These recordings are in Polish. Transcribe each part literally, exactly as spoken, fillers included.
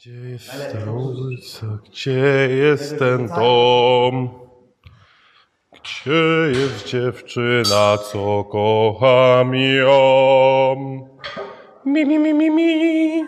Gdzie jest ta ulica? Gdzie jest ten dom? Gdzie jest dziewczyna, co kocham ją? Mi, mi, mi, mi, mi.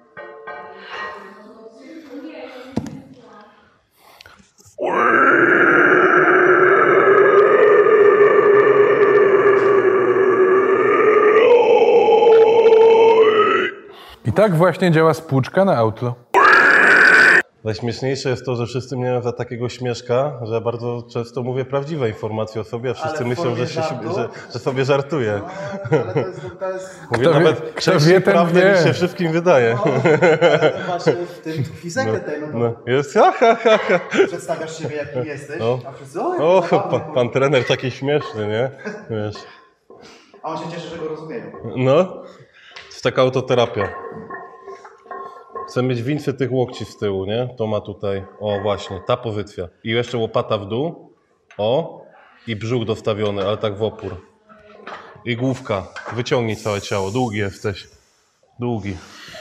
I tak właśnie działa spłuczka na Outlaw. Najśmieszniejsze jest to, że wszyscy mnie za takiego śmieszka, że bardzo często mówię prawdziwe informacje o sobie, a wszyscy Ale myślą, że, się, że, że sobie żartuję. No, ale to jest, to jest... Mówię Kto nawet wie, kto częściej wie, ten prawdę wie. niż się wszystkim wydaje. No, ale właśnie w tym tkwi sekret tej, no to No, jest, ha, ha, ha, ha. przedstawiasz siebie jaki jesteś, No. a wszyscy o, O, jak pan, pan trener taki śmieszny, nie? Wiesz. A on się cieszy, że go rozumieją. No, to jest taka autoterapia. Chcę mieć więcej tych łokci z tyłu, nie? To ma tutaj, o właśnie, ta pozycja. I jeszcze łopata w dół, o, i brzuch dostawiony, ale tak w opór. I główka, wyciągnij całe ciało, długi jesteś, długi.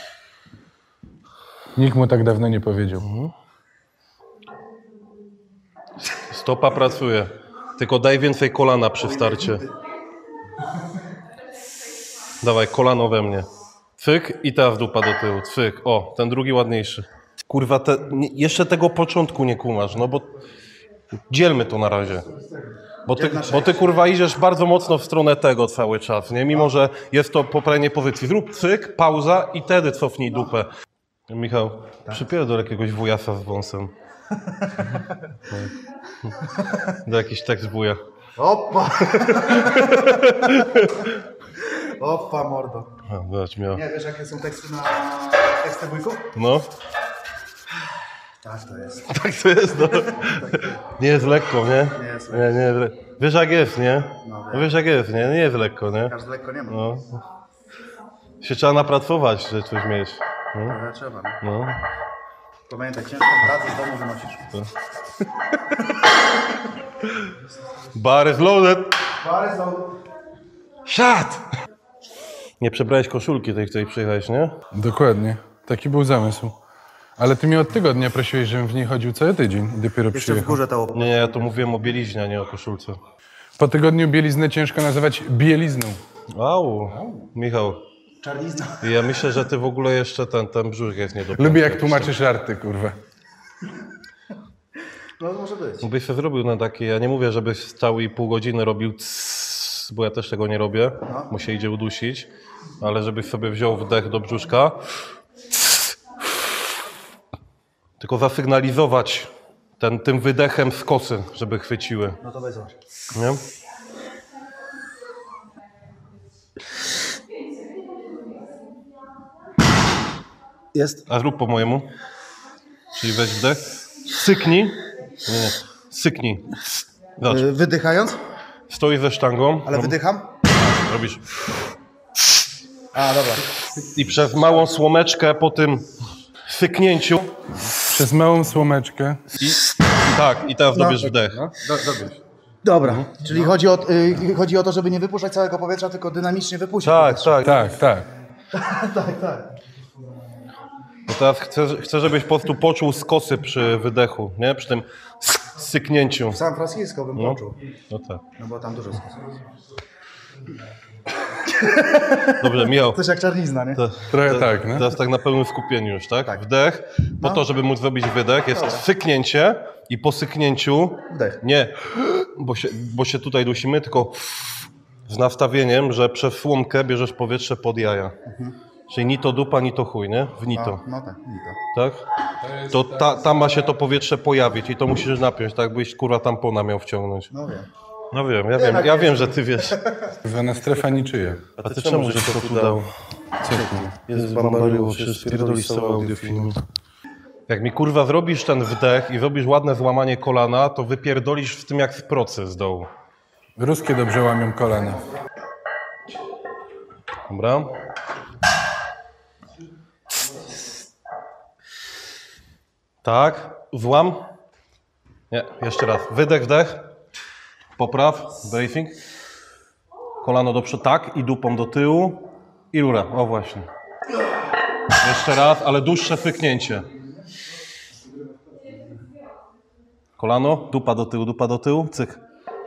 Nikt mu tak dawno nie powiedział. Stopa pracuje, tylko daj więcej kolana przy starcie. Dawaj, kolano we mnie. Cyk i teraz dupa do tyłu, cyk. O, ten drugi ładniejszy. Kurwa, te, nie, jeszcze tego początku nie kumasz, no bo dzielmy to na razie. Bo ty, bo ty kurwa idziesz bardzo mocno w stronę tego cały czas, nie? Mimo, że jest to poprawienie pozycji. Zrób cyk, pauza i wtedy cofnij dupę. Michał, przypierdol jakiegoś wujasa z wąsem. Do jakiś tekst wuja. Opa! Opa, mordo. A, zobacz, miał. Nie, wiesz jakie są teksty na teksty wujków? No, Tak to jest. tak to jest, no. Nie jest lekko, nie? Nie jest Nie, nie jest le- Wiesz jak jest, nie? No, No wiesz jak jest, nie? Nie jest lekko, nie? Każdy lekko nie ma. No. Się trzeba napracować, żeby coś mieć. No. Ale trzeba. No. No. Pamiętaj, ciężką pracę z domu wynosisz. Bar is loaded. Parę znowu. Shut! Nie przebrałeś koszulki tej, której przyjechałeś, nie? Dokładnie. Taki był zamysł. Ale ty mnie od tygodnia prosiłeś, żebym w niej chodził cały tydzień i dopiero Jeszcze w przyjechał. górze ta łopata. Nie, nie, ja tu mówiłem o bieliźnie, a nie o koszulce. Po tygodniu bieliznę ciężko nazywać bielizną. Au, Michał. Czarnizna. Ja myślę, że ty w ogóle jeszcze ten, ten brzuch jest nie do Lubię jak tłumaczysz żarty, kurwa. No może być. Byś się zrobił na takie, ja nie mówię, żebyś cały i pół godziny robił cs, bo ja też tego nie robię, bo się idzie udusić, ale żebyś sobie wziął wdech do brzuszka, tylko zasygnalizować ten, tym wydechem z kosy, żeby chwyciły, No to weź zobacz. nie? Jest. A zrób po mojemu, czyli weź wdech, syknij, nie, nie, syknij, zobacz, Y, Wydychając? stoi ze sztangą, Ale wydycham? robisz A, dobra. i przez małą słomeczkę po tym syknięciu Przez małą słomeczkę. i tak, i teraz dobierz wdech. Dobra, czyli chodzi o, y, chodzi o to, żeby nie wypuszczać całego powietrza, tylko dynamicznie wypuścić. Tak, tak. Tak, tak. tak, tak. No teraz chcę, chcę, żebyś po prostu poczuł skosy przy wydechu, nie? Przy tym syknięciu. W San Francisco bym No, poczuł. no tak. No bo tam dużo skosów. Dobrze, Michał. Coś jak czarnizna, nie? To, Trochę to, tak, no. Teraz tak na pełnym skupieniu już, tak? Tak. Wdech. Po to, żeby móc zrobić wydech, jest syknięcie i po syknięciu Wdech. nie, bo się, bo się tutaj dusimy, tylko z nastawieniem, że przez słomkę bierzesz powietrze pod jaja. Czyli ni to dupa, ni to chuj, nie? W ni to. No tak, i to. Tak? To ta, tam ma się to powietrze pojawić i to musisz napiąć, tak byś kurwa tampona miał wciągnąć. No wiem. No wiem, ja wiem, ja wiem, że ty wiesz. Zwana strefa niczyja. A ty czemu żeś to tu dał? Co ty? Jest bambaryło, się spierdolisz cały audiofilm. Jak mi kurwa zrobisz ten wdech i zrobisz ładne złamanie kolana, to wypierdolisz w tym jak w procy z dołu. Ruskie dobrze łamią kolana. Dobra? Tak, złam. Nie, jeszcze raz. Wydech, wdech. Popraw, bracing. Kolano do przodu, tak, i dupą do tyłu. I rura, o właśnie. Jeszcze raz, ale dłuższe pyknięcie. Kolano, dupa do tyłu, dupa do tyłu, cyk.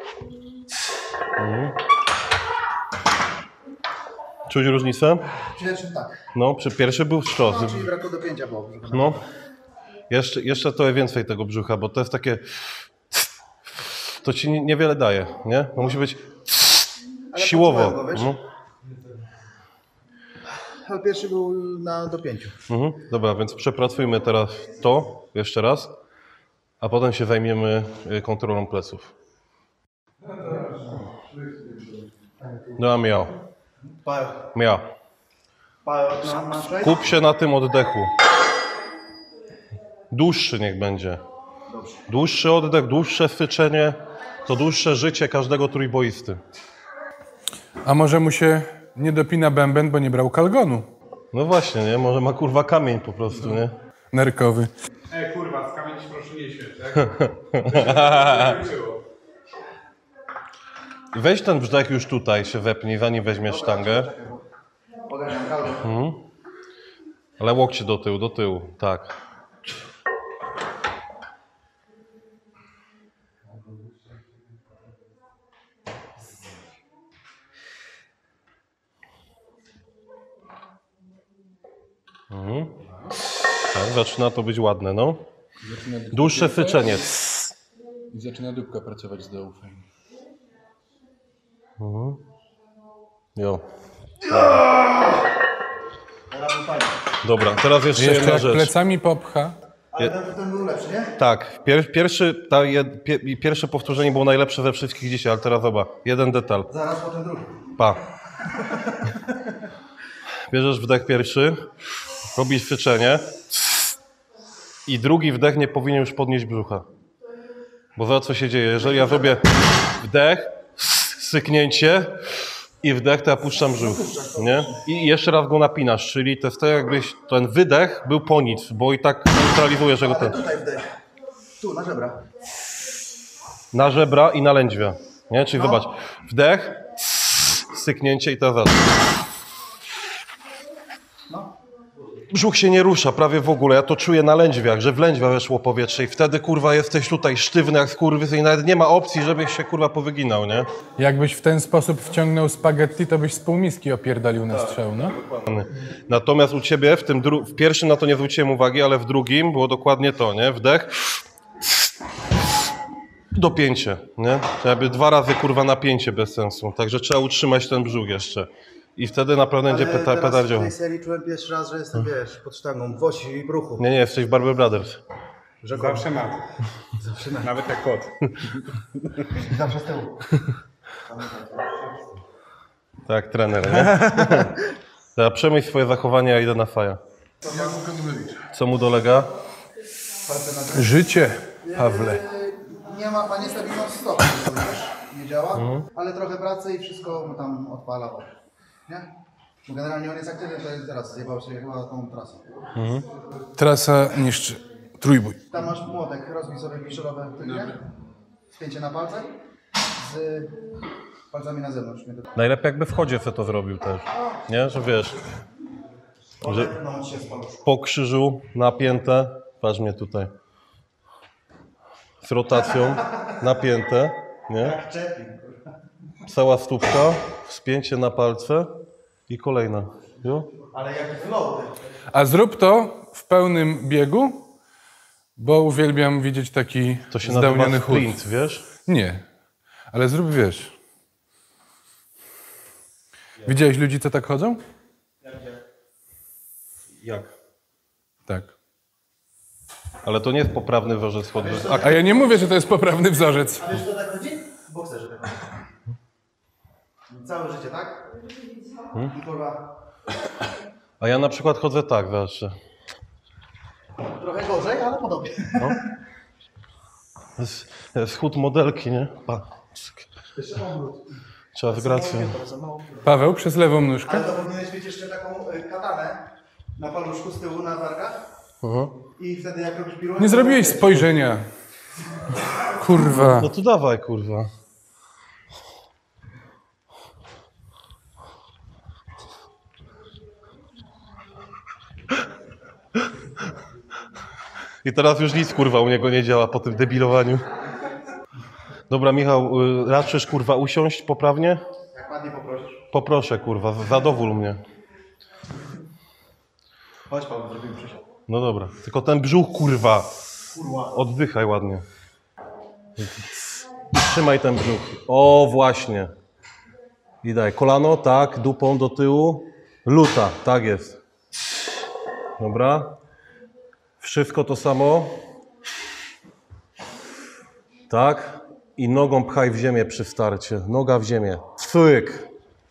Mhm. Czuć różnicę? Pierwszy tak. No, przy pierwszy był sztos. No, czyli brakło dopięcia było. No. Jeszcze, jeszcze to jest więcej tego brzucha, bo to jest takie... To ci nie- niewiele daje, nie? To musi być Ale siłowo. poczułem go, wiesz? No. Ale pierwszy był na dopięciu. Mhm. Dobra, więc przepracujmy teraz to jeszcze raz, a potem się zajmiemy y, kontrolą pleców. No, miał. Pał. Miał. Pał na, na sześć? Kup się na tym oddechu. Dłuższy niech będzie. Dłuższy oddech, dłuższe syczenie, to dłuższe życie każdego trójboisty. A może mu się nie dopina bęben, bo nie brał kalgonu No właśnie, nie? Może ma kurwa kamień po prostu, nie? nerkowy. E, kurwa, z kamieni proszę nie świeć, tak? Weź ten brzdech już tutaj się wepnij, zanim weźmiesz sztangę. Ogarniam kaldę. Mhm. Ale łokcie do tyłu, do tyłu, tak. Mhm. Tak, zaczyna to być ładne, no. Dłuższe syczenie. I zaczyna dupka pracować z dołu fajnie. Jo. Dobra, teraz jeszcze, Jeszcze jedna jak rzecz. plecami popcha, Ale ten, ten był lepszy, nie? Tak, pier, pierwszy, ta jed, pie, pierwsze powtórzenie było najlepsze ze wszystkich dzisiaj, ale teraz zobacz, jeden detal. Zaraz potem drugi. Pa. Bierzesz wdech pierwszy, robisz syczenie i drugi wdech nie powinien już podnieść brzucha. Bo za co się dzieje? Jeżeli ja zrobię wdech, syknięcie i wdech, to ja puszczam brzuch, nie? I jeszcze raz go napinasz, czyli to jest tak jakbyś ten wydech był po nic, bo i tak neutralizujesz jego Ale ten. tutaj wdech. Tu, na żebra. Na żebra i na lędźwia, nie? Czyli zobacz, wdech, syknięcie i teraz raz. Brzuch się nie rusza prawie w ogóle, ja to czuję na lędźwiach, że w lędźwia weszło powietrze i wtedy kurwa jesteś tutaj sztywny jak skurwysy i nawet nie ma opcji, żebyś się kurwa powyginał, nie? jakbyś w ten sposób wciągnął spaghetti, to byś z pół miski opierdolił na strzał, no? Natomiast u ciebie w tym dru- w pierwszym na to nie zwróciłem uwagi, ale w drugim było dokładnie to, nie? Wdech, dopięcie, nie? To jakby dwa razy kurwa napięcie bez sensu, także trzeba utrzymać ten brzuch jeszcze. I wtedy naprawdę będzie Ale peta- teraz pedał w działał. tej serii czułem pierwszy raz, że jestem, wiesz, pod sztangą, w osi i bruchu. Nie, nie, jesteś w Barber Brothers. Zawsze mam. Nawet jak kot. Zawsze z tyłu. Tak, trener, nie? Teraz przemyśl swoje zachowanie, a idę na faja. Co mu dolega? Życie, Pawle. Nie ma, ma niestabilną stopę, wiesz, nie działa, ale trochę pracy i wszystko mu tam odpala. Nie? Bo generalnie on jest aktywny, to jest teraz zjebał sobie chyba tą trasę. Trasa niszczy trójbój. Tam masz młotek, rozbij sobie wiszerowe tygnie, spięcie na palcach z palcami na zewnątrz. Mnie to... Najlepiej jakby w chodzie se to zrobił też, nie? Że wiesz, że No, się spalł. po krzyżu napięte, patrz mnie tutaj, z rotacją napięte, nie? Czepi. Cała stópka, wspięcie na palce i kolejna. Jo? Ale jaki flow, ty. A zrób to w pełnym biegu, bo uwielbiam widzieć taki To się zdałniony nazywa chód. sprint, wiesz? Nie, ale zrób, wiesz. Widziałeś ludzi, co tak chodzą? Jak? Tak. Ale to nie jest poprawny wzorzec chodzenia. A A ja nie mówię, że to jest poprawny wzorzec. A wiesz, kto tak chodzi? Bokserzy tak chodzą. Całe życie, tak? I kurwa, A ja na przykład chodzę tak zawsze. trochę gorzej, ale podobnie. To jest, to jest chód modelki, nie? Pa. Jeszcze obrót. Trzeba z gracją. Paweł, przez lewą nóżkę. Ale to powinieneś mieć jeszcze taką y, katanę na paluszku z tyłu na wargach Mhm. i wtedy jak robisz piruetę... Nie zrobiłeś to- spojrzenia. Kurwa. No to dawaj, kurwa. I teraz już nic kurwa u niego nie działa po tym debilowaniu. Dobra, Michał, y, raczysz kurwa usiąść poprawnie? Jak ładnie poprosisz. Poproszę kurwa, zadowól mnie. Chodź Paweł, zrobimy przysiad. No dobra, tylko ten brzuch kurwa. Kurwa. Oddychaj ładnie. Trzymaj ten brzuch. O, właśnie. I daj kolano, tak, dupą do tyłu. Luta, tak jest. Dobra. Wszystko to samo. Tak. I nogą pchaj w ziemię przy starcie. Noga w ziemię. Cyk.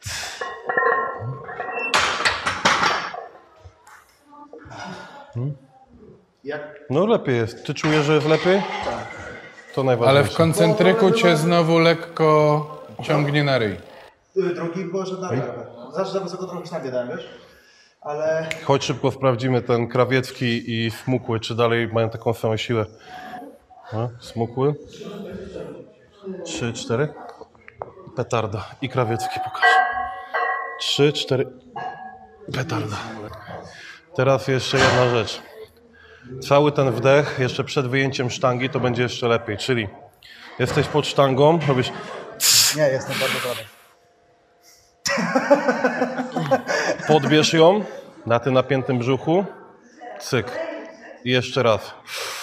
Jak? No lepiej jest. Ty czujesz, że jest lepiej? Tak. To najważniejsze. Ale w koncentryku cię znowu lekko ciągnie na ryj. Y, Drugi poszedł na trochę. Zawsze za wysoko trochę sztangę dałem, wiesz? Ale Chodź szybko sprawdzimy ten Krawiecki i Smukły, czy dalej mają taką samą siłę. No, Smukły. Trzy, cztery. Petarda. I Krawiecki pokaż. Trzy, cztery. Petarda. Teraz jeszcze jedna rzecz. Cały ten wdech, jeszcze przed wyjęciem sztangi, to będzie jeszcze lepiej. Czyli jesteś pod sztangą, robisz... nie, jestem bardzo prawy. Podbierz ją na tym napiętym brzuchu. Cyk. I jeszcze raz.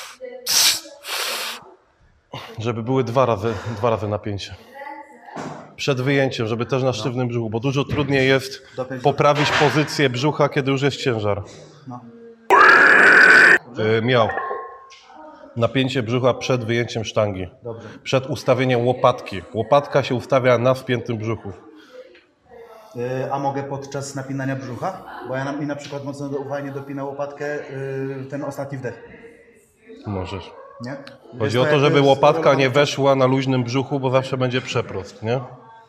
Żeby były dwa razy, dwa razy napięcie. Przed wyjęciem, żeby też na sztywnym brzuchu, bo dużo trudniej jest poprawić pozycję brzucha, kiedy już jest ciężar. No. Yy, miał. Napięcie brzucha przed wyjęciem sztangi. Dobrze. Przed ustawieniem łopatki. Łopatka się ustawia na wpiętym brzuchu. Y, a mogę podczas napinania brzucha? Bo ja na, mi na przykład mocno do, fajnie dopina łopatkę y, ten ostatni wdech. Możesz. Nie? Chodzi o to, żeby łopatka nie weszła na luźnym brzuchu, bo zawsze będzie przeprost, nie?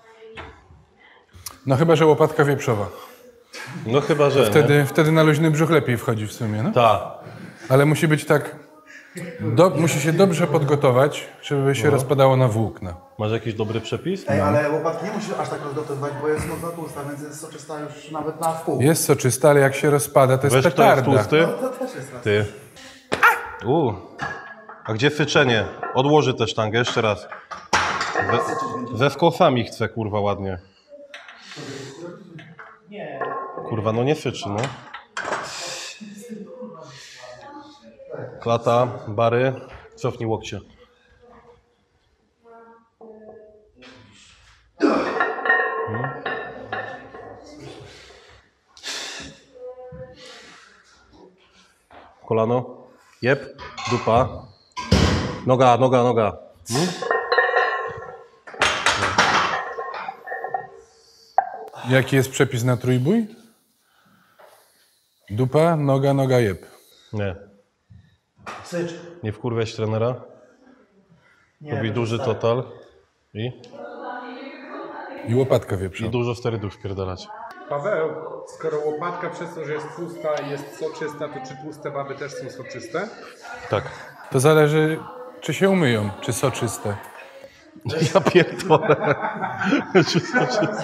No chyba, że łopatka wieprzowa. No chyba, że Wtedy, wtedy na luźny brzuch lepiej wchodzi w sumie, no? Tak. Ale musi być tak... Do, musi się dobrze podgotować, żeby się rozpadało na włókna. Masz jakiś dobry przepis? Ej, ale łopatki nie musisz aż tak rozgotowywać, bo jest mocno tłusta, więc jest soczysta już nawet na wpół. Jest soczysta, ale jak się rozpada, to jest Weź to jest petarda. tłusty. To też jest raz. Ty. U. A gdzie syczenie? Odłoży tę sztangę, jeszcze raz. Ze, ze skosami chcę, kurwa, ładnie. Kurwa, no nie syczy, no. Klata, bary. Cofnij łokcie. Hmm. Kolano. Jeb. Dupa. Noga, noga, noga. Hmm? Jaki jest przepis na trójbój? Dupa, noga, noga, jeb. Nie. Sycz. Nie wkurwiać trenera. Robi duży total. I? I łopatka I wieprzowa. dużo sterydów wpierdalać. Paweł, skoro łopatka przez to, że jest tłusta i jest soczysta, to czy tłuste baby też są soczyste? Tak. To zależy, czy się umyją, czy soczyste. Ja pierdolę. Czy soczyste?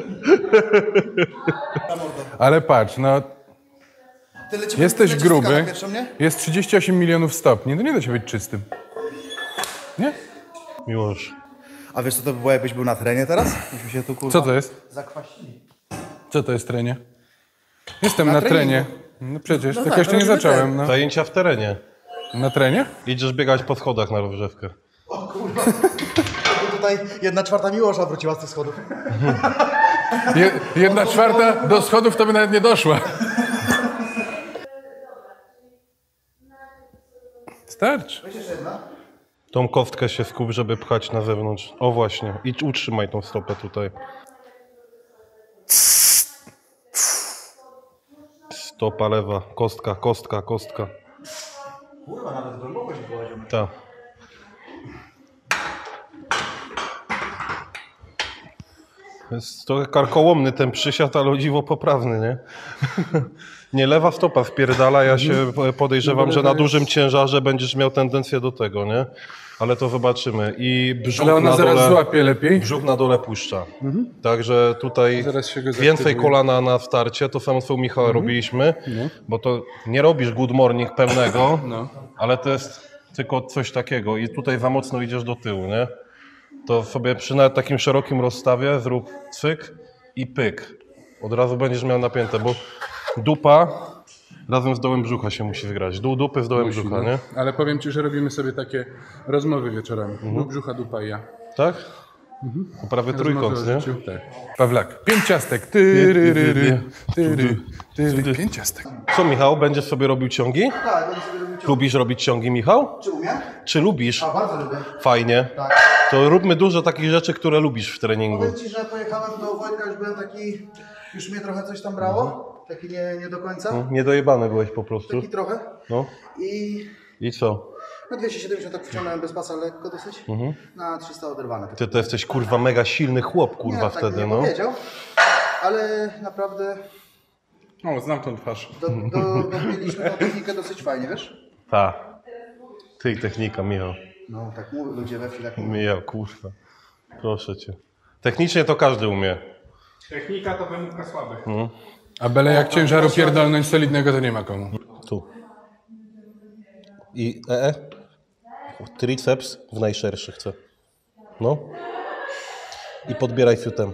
Ale patrz, no Ty lecimy- jesteś lecisz tylko na gruby, pierwszą, nie? jest trzydzieści osiem milionów stopni, to nie da się być czystym. Nie? Miłosz. A wiesz co to by było, jakbyś był na terenie teraz? Myśmy się tu kurwa Co to jest? zakwasili. Co to jest trenie? Jestem na, Na trenie. treningu. No przecież, No tak tak, jeszcze nie robimy zacząłem. tren. No. Zajęcia w terenie. Na trenie? Idziesz biegać po schodach na rozgrzewkę. O kurwa. To tutaj jedna czwarta Miłosza wróciła z tych schodów. Je, jedna czwarta do schodów to by nawet nie doszła. Starczy. Weź jeszcze jedna. Tą kostkę się skup, żeby pchać na zewnątrz. O właśnie. I utrzymaj tą stopę tutaj. Stopa lewa. Kostka, kostka, kostka. Kurwa, nawet głęboko się położymy. Tak. Jest trochę karkołomny ten przysiad, ale o dziwo poprawny, nie? Nie, lewa stopa wpierdala, ja się podejrzewam, że na dużym ciężarze będziesz miał tendencję do tego, nie? Ale to zobaczymy. I brzuch Ale ona na zaraz dole, złapie lepiej. brzuch na dole puszcza. Także tutaj Zaraz się go więcej zaktywuje. kolana na starcie, to samo co u Michała robiliśmy, bo to nie robisz good morning pełnego, No. ale to jest tylko coś takiego i tutaj za mocno idziesz do tyłu, nie? To sobie przy nawet takim szerokim rozstawie zrób cyk i pyk. Od razu będziesz miał napięte, bo dupa razem z dołem brzucha się musi zgrać. Dół dupy z dołem Musi, brzucha, no. nie? Ale powiem ci, że robimy sobie takie rozmowy wieczorami. Dół brzucha, dupa i ja. Tak? To prawie trójkąt, Rozmowy o nie? życiu, tak. Pawlak, pięć ciastek. Tyryryry, tyry, tyry. Pięć ciastek. Co, Michał, będziesz sobie robił ciągi? Tak, będę sobie robił ciąg. Lubisz robić ciągi, Michał? Czy umiem? Czy lubisz? A, bardzo lubię. Fajnie. Tak. To róbmy dużo takich rzeczy, które lubisz w treningu. Powiem ci, że pojechałem do Wojtka, już byłem taki, już mnie trochę coś tam brało. Taki nie, nie do końca. Niedojebany byłeś po prostu. Taki trochę. No. I I co? no dwieście siedemdziesiąt tak wciągnąłem bez pasa lekko dosyć. Na trzysta oderwane. Ty to jesteś kurwa mega silny chłop, kurwa, nie, wtedy, tak nie no. powiedział, ale naprawdę O, znam tą twarz. do, do, dobiliśmy tą technikę dosyć fajnie, wiesz? Ta. Ty i technika, Michał. No tak mówią ludzie we wsi, tak mówią. Michał, kurwa. Proszę cię. Technicznie to każdy umie. Technika to wymówka słabych. A byle jak ciężaru pierdolnąć solidnego, to nie ma komu. Tu. I e, triceps w najszerszy chcę. No. I podbieraj fiutem.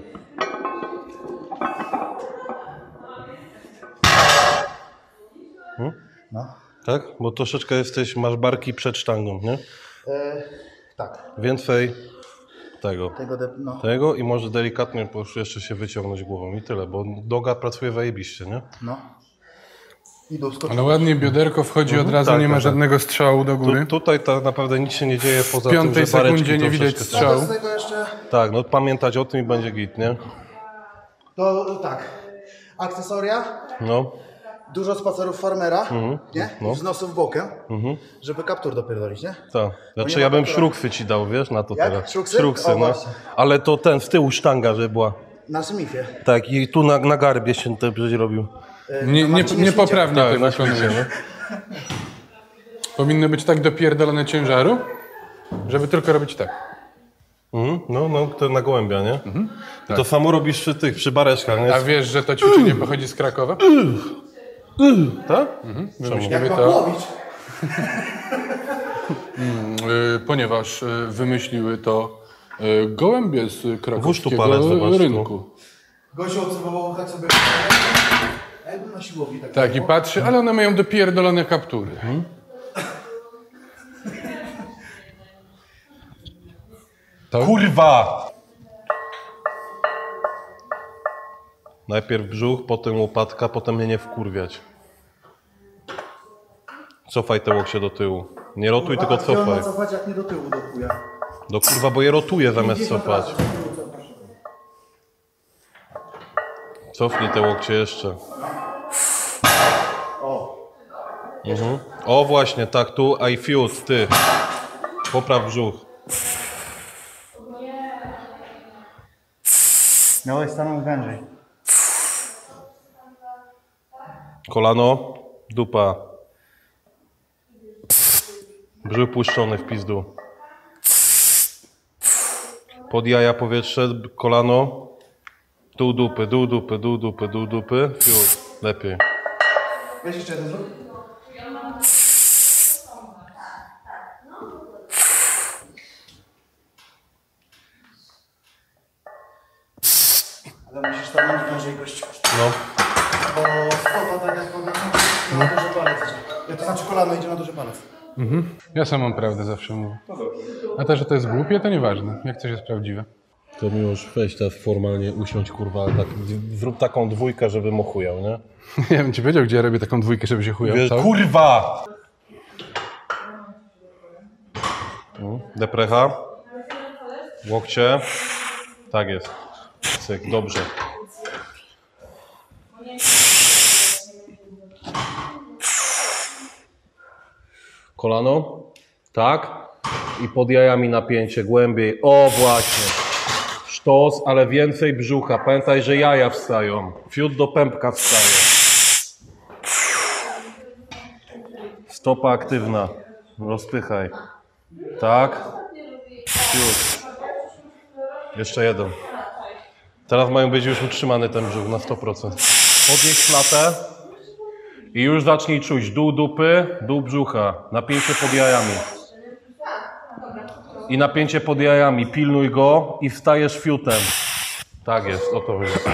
No. Tak? Bo troszeczkę jesteś, masz barki przed sztangą, nie? E, tak, Więcej tego. tego, de, no. Tego i może delikatnie po prostu jeszcze się wyciągnąć głową i tyle, bo noga pracuje zajebiście, nie? no. I do skoku. Ale ładnie bioderko wchodzi od razu, tak, nie ma tak, żadnego strzału do góry. Tu, tutaj tak naprawdę nic się nie dzieje poza W piątej tym, że bareczki sekundzie nie widać troszeczkę- strzału. Z tego jeszcze, Tak, no pamiętać o tym i będzie git, nie? to tak, akcesoria, No. dużo spacerów farmera, nie? no. I wznosów bokiem, żeby kaptur dopierdolić, nie? Tak. Znaczy nie ja ma bym kaptura. szruksy ci dał, wiesz, na to Jak? teraz. Szruksy? Szruksy, O, no. właśnie. Ale to ten, z tyłu sztanga, że była. Na Smithie. Tak, i tu na, na garbie się to przecież robił. Nie, nie, Marcinie niepoprawnie Tak, to na świecie, wykonujesz. no. Powinno być tak dopierdolone ciężaru, żeby tylko robić tak. Mhm, no, no, to na gołębia, nie? I to samo robisz przy tych, przy bareczkach, nie? A wiesz, że to ćwiczenie pochodzi z Krakowa? Tak? Wymyśliły Jak to, Pawłowicz. y, ponieważ y, wymyśliły to y, gołębie z Włóż tu krakowskiego palec, zobacz tu. rynku. Gościu obserwował tak sobie. Jakby na siłowni tak. Tak, i patrzy, ale one mają dopierdolone kaptury. Kurwa! Najpierw brzuch, potem łopatka, potem mnie nie wkurwiać. Cofaj te łokcie do tyłu. Nie rotuj, tylko cofaj. cofać jak nie do tyłu do chuja. Do kurwa, bo je rotuję zamiast pięćdziesiąt cofać. razy do tyłu cofasz. Cofnij te łokcie jeszcze. O, Mhm. O właśnie, tak, tu I fuse, ty. Popraw brzuch. miałeś stanąć wężej. Kolano, dupa. Brzuch puszczony w pizdu. Pod jaja powietrze, kolano. Dół dupy, dół dupy, dół dupy, dół dupy. Fiut, lepiej. Weź jeszcze jeden zrób. Ale musisz stanąć wężej gościu. No. Bo stopa tak jak powiedzmy, na duży palec idzie. Ja to znaczy kolano idzie na duży palec. Ja samą prawdę zawsze mówię. A to, że to jest głupie, to nieważne, jak coś jest prawdziwe. To Miłosz, weź teraz formalnie usiądź, kurwa, tak, zrób taką dwójkę, żeby mochujał, nie? Ja bym ci powiedział, gdzie ja robię taką dwójkę, żeby się chujał. Wiesz, Co? kurwa! Mm, Deprecha. Łokcie. Tak jest. Cyk, dobrze. Kolano. Tak. I pod jajami napięcie, głębiej. O, właśnie. Sztos, ale więcej brzucha. Pamiętaj, że jaja wstają. Fiut do pępka wstaje. Stopa aktywna. Rozpychaj. Tak. Już. Jeszcze jeden. Teraz mają być już utrzymany ten brzuch na sto procent. Podnieś klatę I już zacznij czuć dół dupy, dół brzucha, napięcie pod jajami. I napięcie pod jajami, pilnuj go i wstajesz fiutem. Tak jest, o to wygląda.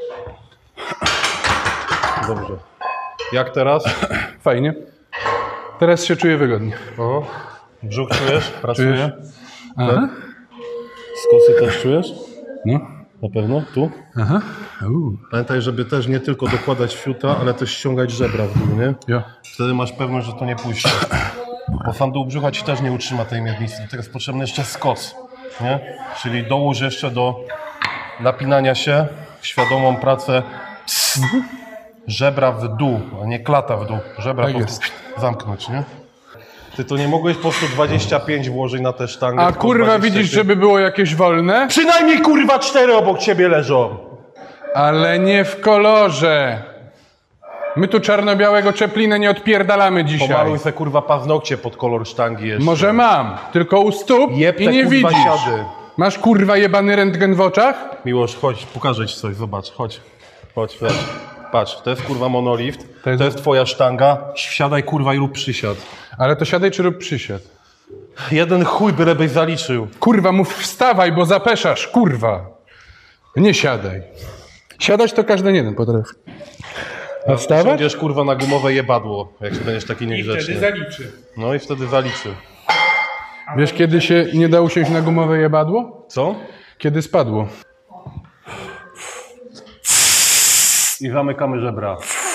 Dobrze. Jak teraz? Fajnie. Teraz się czuję wygodnie. O, brzuch czujesz? Pracuje? Czujesz? Aha. Skosy też czujesz? No. Na pewno? Tu? Aha. Uuu. Pamiętaj, żeby też nie tylko dokładać fiuta, ale też ściągać żebra w dół, nie? Jo. Wtedy masz pewność, że to nie puści. Bo sam dół brzucha ci też nie utrzyma tej miednicy. Do tego jest potrzebny jeszcze skos, nie? Czyli dołóż jeszcze do napinania się, świadomą pracę żebra w dół, a nie klata w dół. Żebra Tak po jest. prostu zamknąć, nie? Ty to nie mogłeś po prostu dwadzieścia pięć włożyć na tę sztangę. A tylko kurwa dwadzieścia widzisz, pięć. żeby było jakieś wolne? Przynajmniej kurwa cztery obok ciebie leżą. Ale nie w kolorze. My tu czarno-białego Czeplinę nie odpierdalamy dzisiaj. Pomaluj se kurwa paznokcie pod kolor sztangi jeszcze. Może mam, tylko u stóp Jeb i te, nie kurwa, widzisz. siady. Masz kurwa jebany rentgen w oczach? Miłosz, chodź, pokażę ci coś, zobacz, chodź. Chodź, chodź. Patrz, to jest kurwa monolift, To to jest- jest, twoja sztanga. Wsiadaj kurwa i rób przysiad. Ale to siadaj czy rób przysiad? Jeden chuj bylebyś zaliczył. Kurwa, mów wstawaj, bo zapeszasz, kurwa. Nie siadaj. Siadać to każdy jeden potrafi. A wstawać? Siądziesz kurwa na gumowe jebadło, jak będziesz taki I wtedy niegrzeczny. zaliczy. No i wtedy zaliczy. Wiesz, kiedy się nie da usiąść na gumowe jebadło? Co? Kiedy spadło. I zamykamy żebra.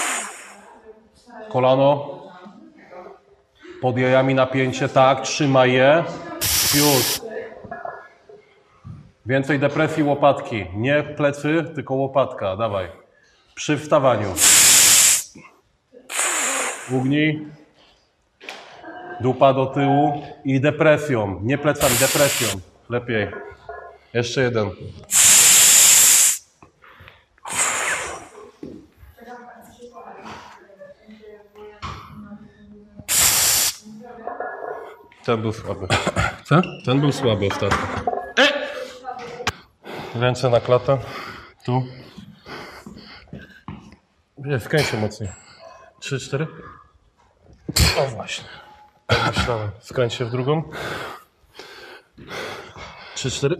Kolano. Pod jajami napięcie, tak, trzymaj je. Już. Więcej depresji łopatki. Nie plecy, tylko łopatka. Dawaj. Przy wstawaniu. Ugnij. Dupa do tyłu i depresją. Nie plecami, depresją. Lepiej. Jeszcze jeden. Ten był słaby. Co? Ten był słaby ostatnio. Ręce na klatę. Tu. Nie, skręć się mocniej. Trzy, cztery. O właśnie. Tak myślałem. Skręć się w drugą. Trzy, cztery.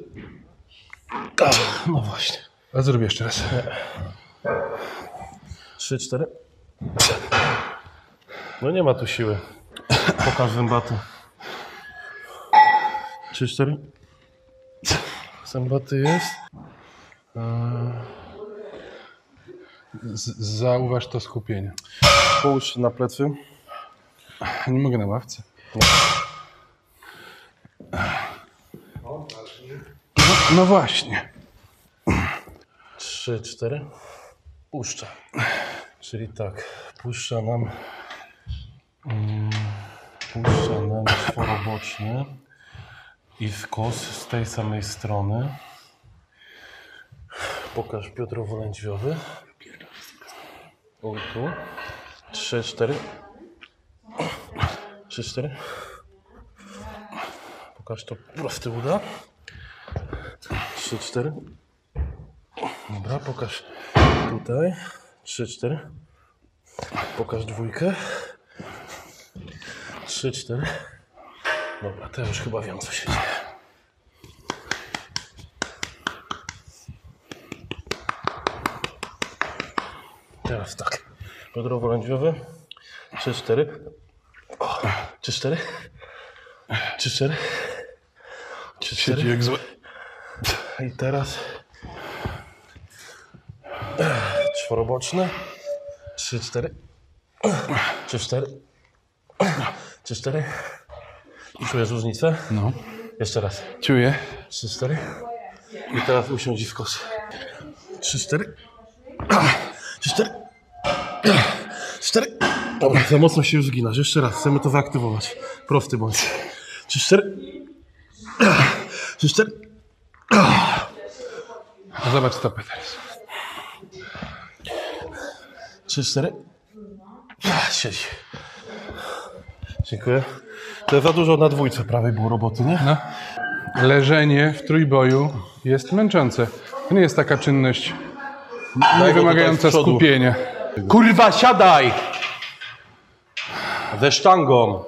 No właśnie. A zrób jeszcze raz. Trzy, cztery. No nie ma tu siły. Pokaż zębaty. Trzy, cztery. Zębaty jest. Z zauważ to skupienie. Połóż się na plecy. Nie mogę na ławce. No, no właśnie. Trzy, cztery. Puszcza. Czyli tak, puszcza nam mm, puszcza nam czworoboczny i skos z tej samej strony. Pokaż biodrowo-lędźwiowy. O, tu. Trzy, cztery. Trzy, cztery. Pokaż to prosty uda. Trzy, cztery. Dobra, pokaż tutaj. Trzy, cztery. Pokaż dwójkę. Trzy, cztery. Dobra, to ja już chyba wiem, co się dzieje. Teraz tak. Biodrowo-lędźwiowy. Trzy, cztery. O, Trzy, cztery. Trzy, cztery. Trzy, cztery. jak złe. I teraz czworoboczne. Trzy, cztery. Trzy, cztery. Trzy, cztery. Czujesz różnicę? No. Jeszcze raz. Czuję. Trzy, cztery. I teraz usiądź i w kosę. Trzy, cztery. Trzy, cztery. Trzy, cztery. Dobra, za mocno się już zginasz. Jeszcze raz, chcemy to zaaktywować. Prosty bądź. Trzy, cztery. Trzy, cztery. A zobacz stopę teraz. Trzy, cztery. Siedź. Dziękuję. To za dużo na dwójce prawej było roboty, nie? No. Leżenie w trójboju jest męczące. To nie jest taka czynność nie go wymagająca tutaj z przodu. skupienia. Kurwa, siadaj! Ze sztangą.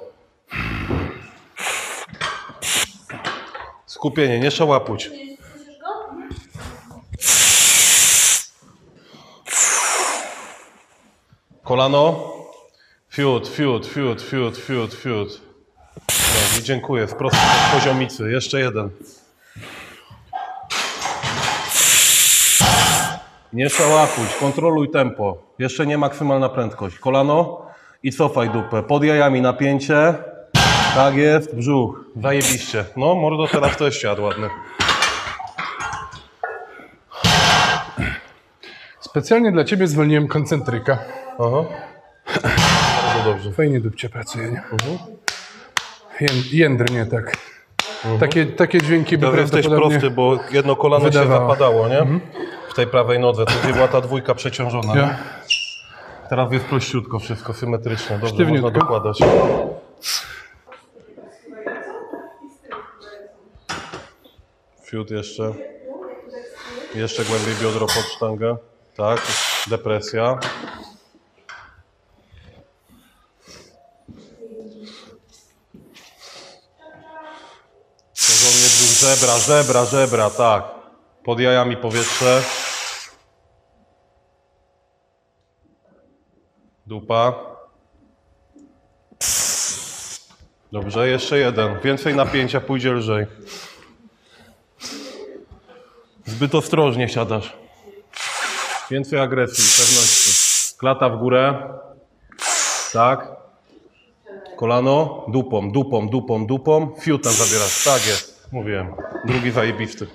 Skupienie, nie szałapuć. Kolano. Fiut, fiut, fiut, fiut, fiut, fiut. No i dziękuję. Wprost od poziomicy. Jeszcze jeden. Nie szałapuć, kontroluj tempo. Jeszcze nie maksymalna prędkość. Kolano i cofaj dupę. Pod jajami napięcie. Tak jest, brzuch. Zajebiście. No, mordo, teraz też siadł ładny. Specjalnie dla ciebie zwolniłem koncentryka. Aha. Bardzo dobrze. Fajnie dupcie pracuje, nie? Uh-huh. Ję- jędrnie tak. Uh-huh. Takie, takie dźwięki by To jesteś prawdopodobnie prosty, bo jedno kolano wydawało. się zapadało, nie? Uh-huh. W tej prawej nodze. Tu była ta dwójka przeciążona. Ja. Nie? Teraz jest prościutko, wszystko symetrycznie. Dobrze, Sztywniutko. można dokładać. Fiut jeszcze. Jeszcze głębiej biodro pod sztangę. Tak, depresja. Porządnie brzuch, żebra, żebra, żebra, tak. Pod jajami powietrze. Dupa. Dobrze, jeszcze jeden. Więcej napięcia, pójdzie lżej. Zbyt ostrożnie siadasz. Więcej agresji, pewności. Klata w górę. Tak. Kolano. Dupą, dupą, dupą, dupą. Fiutem zabierasz. Tak jest. Mówiłem. Drugi zajebisty.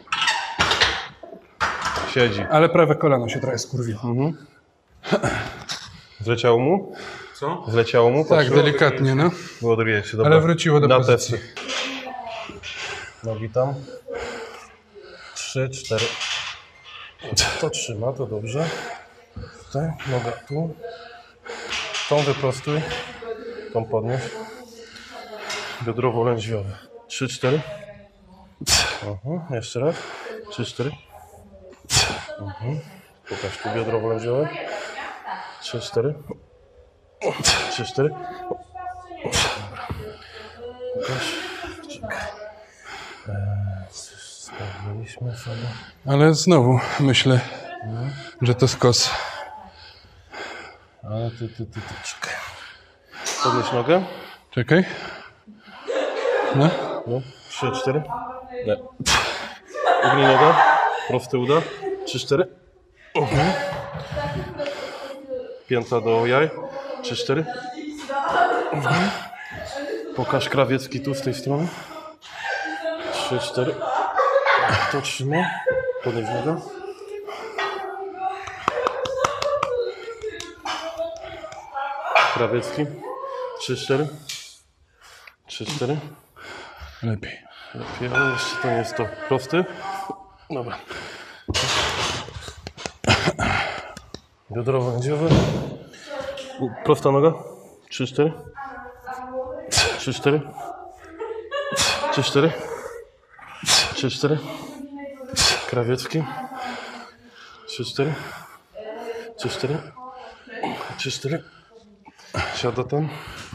Siedzi. Ale prawe kolano się trochę skurwiło. Mhm. Zleciało mu? Co? Zleciało mu? Tak, Patrz. delikatnie, no. Było odryje się, dobra. Ale wróciło do Na pozycji. testy. Nogi tam. Trzy, cztery. To trzyma, to dobrze. Tutaj, noga tu. Tą wyprostuj. Tą podnieś. Biodrowo-lędźwiowe. Trzy, cztery. Aha, jeszcze raz. Trzy, cztery. Mhm. Pokaż tu biodrowo-lędźwiowe. Trzy, cztery. Trzy, cztery. Pokaż. Sprawdziliśmy sobie. Ale znowu myślę, że to skos. Ale ty, ty, ty, ty, czekaj. Podnieś nogę. Czekaj. No. No. Trzy, cztery. Nie. Ugnij nogę. Prosty uda. Trzy, cztery. Mhm. Pięta do jaj. Trzy, cztery. Mhm. Pokaż krawiecki tu z tej strony. Trzy, cztery. To trzyma. Podnieś nogę. Krawiecki. Trzy, cztery. Trzy, cztery. Lepiej. Lepiej, ale jeszcze to nie jest to. Prosty. Dobra. Biodrowo wędziowe. Prosta noga. Trzy, cztery. Trzy, cztery. Trzy, cztery. Trzy, cztery. Krawiecki. Trzy, cztery. Trzy, cztery. Trzy, cztery. Siada tam.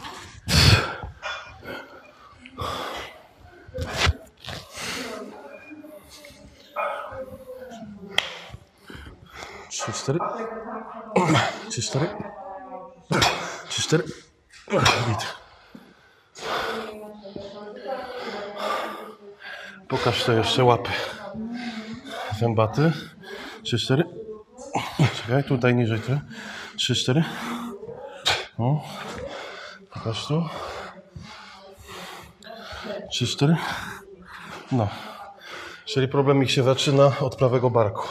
Trzy, cztery. Trzy, cztery. Trzy, cztery. Git. Pokaż to jeszcze łapy. Zębaty. Trzy, cztery. Czekaj, tutaj niżej trochę. Trzy, cztery. O. Pokaż tu. Trzy, cztery. No. Czyli problem ich się zaczyna od prawego barku.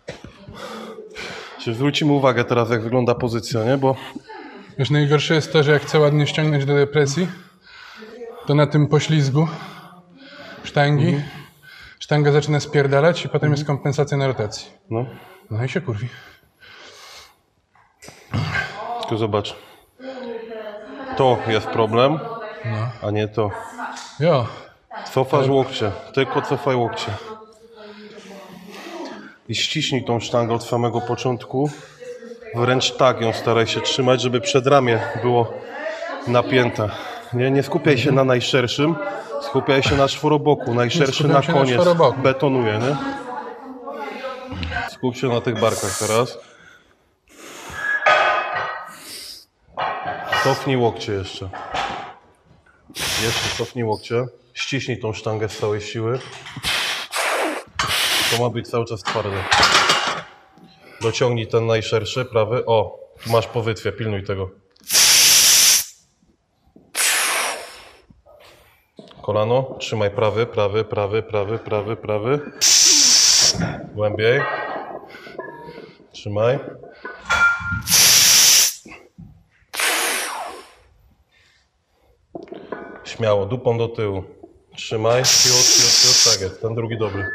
Czyli zwrócimy uwagę teraz, jak wygląda pozycja, nie? Bo Wiesz, najgorsze jest to, że jak chcę ładnie ściągnąć do depresji, to na tym poślizgu sztangi, mhm. sztanga zaczyna spierdalać i potem mhm. jest kompensacja na rotacji. no, No i się kurwi. tu zobacz. To jest problem, No. a nie to. Jo. Cofasz łokcie, tylko cofaj łokcie. I ściśnij tą sztangę od samego początku. Wręcz tak ją staraj się trzymać, żeby przedramię było napięta. Nie, nie skupiaj się na najszerszym, skupiaj się na czworoboku. Najszerszy Skupiam na się na koniec czworoboku. betonuje, nie? Skup się na tych barkach teraz. Cofnij łokcie jeszcze. Jeszcze cofnij łokcie. Ściśnij tą sztangę z całej siły. To ma być cały czas twarde. Dociągnij ten najszerszy, prawy. O, tu masz powytwie, pilnuj tego. Kolano, trzymaj prawy, prawy, prawy, prawy, prawy, prawy. Głębiej. Trzymaj. Śmiało, dupą do tyłu. Trzymaj. Fiut, fiut, fiut, tak jest. Ten drugi dobry.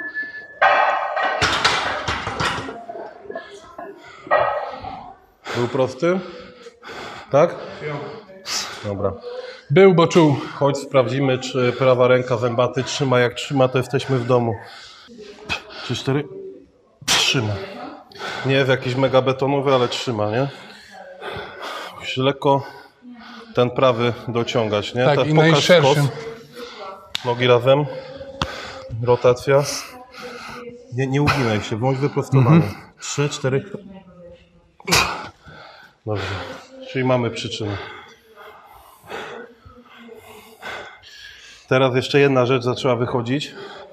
Był prosty? Tak? Dobra. Był, bo czuł. Chodź, sprawdzimy, czy prawa ręka zębaty trzyma. Jak trzyma, to jesteśmy w domu. Trzy, cztery. Trzyma. Nie jest jakiś mega betonowy, ale trzyma, nie? Musisz lekko ten prawy dociągać, nie? Tak, Ta- i pokaż najszerszym. skos. Nogi razem. Rotacja. Nie, nie uginaj się, bądź wyprostowany. Mhm. Trzy, cztery. Dobrze. Czyli mamy przyczynę. Teraz jeszcze jedna rzecz zaczęła wychodzić.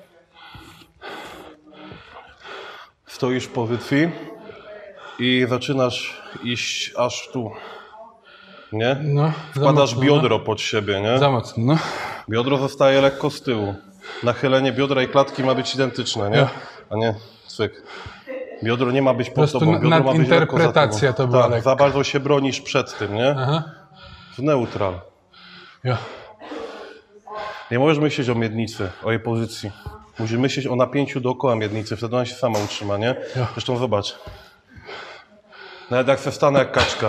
Stoisz po wytwi i zaczynasz iść aż tu. Nie? No, za Wkładasz mocno, biodro pod siebie, nie? No. Za mocno, no. Biodro zostaje lekko z tyłu. Nachylenie biodra i klatki ma być identyczne, nie? Ja. A nie cwyk. Biodro nie ma być pod prostu tobą, biodro ma być lekko za nadinterpretacja tobą. to była Tak, lekka. za bardzo się bronisz przed tym, nie? Aha. W neutral. Ja. Nie możesz myśleć o miednicy, o jej pozycji. Musisz myśleć o napięciu dookoła miednicy, wtedy ona się sama utrzyma, nie? Ja. Zresztą zobacz. Nawet jak se wstanę jak kaczka.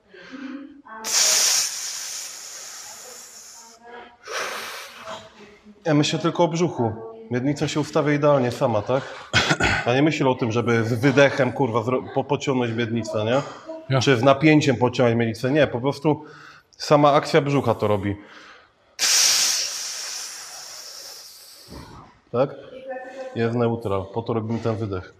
Ja myślę tylko o brzuchu. Miednica się ustawia idealnie sama, tak? A nie myślę o tym, żeby z wydechem, kurwa, zro- po- pociągnąć miednicę, nie? Ja. Czy z napięciem pociągnąć miednicę. Nie, po prostu sama akcja brzucha to robi. Tak? Jest neutral. Po to robimy ten wydech.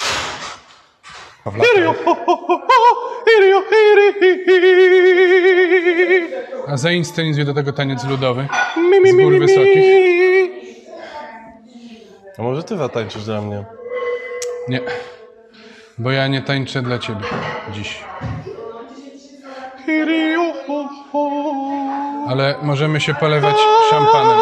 A zainscenizuj do tego taniec ludowy z gór wysokich. A może ty zatańczysz dla mnie? Nie, bo ja nie tańczę dla ciebie dziś. Ale możemy się polewać szampanem.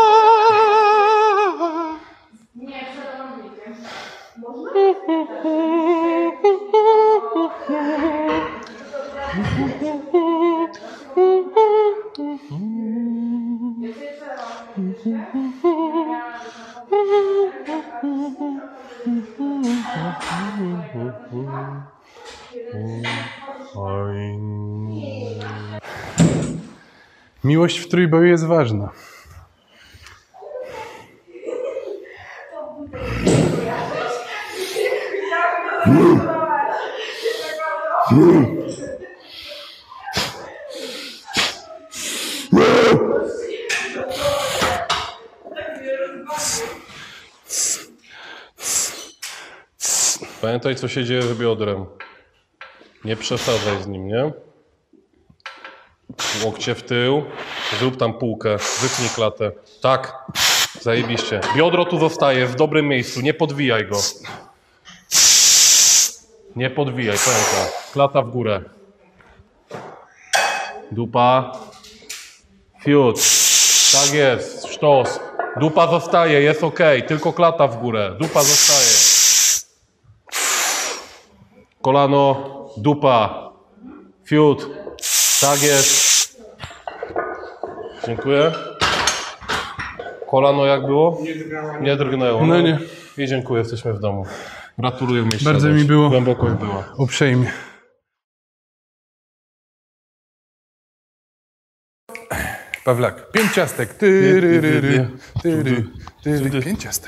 Miłość w trójboju jest ważna. Pamiętaj, co się dzieje z biodrem. Nie przesadzaj z nim, nie? Łokcie w tył, zrób tam półkę, wypnij klatę. Tak, zajebiście. Biodro tu zostaje, w dobrym miejscu, nie podwijaj go. Nie podwijaj, pamiętaj. Klata w górę. Dupa. Fiut. Tak jest, sztos. Dupa zostaje, jest ok, tylko klata w górę. Dupa zostaje. Kolano, dupa. Fiut. Tak jest. Dziękuję. Kolano jak było? Nie drgało. Nie drgnęło. No nie. I dziękuję, jesteśmy w domu. Gratuluję miejsca. Bardzo mi było. Głębokość była. Uprzejmie. Pawlak, pięć ciastek. Tyryryry, tyry, tyry, pięć ciastek.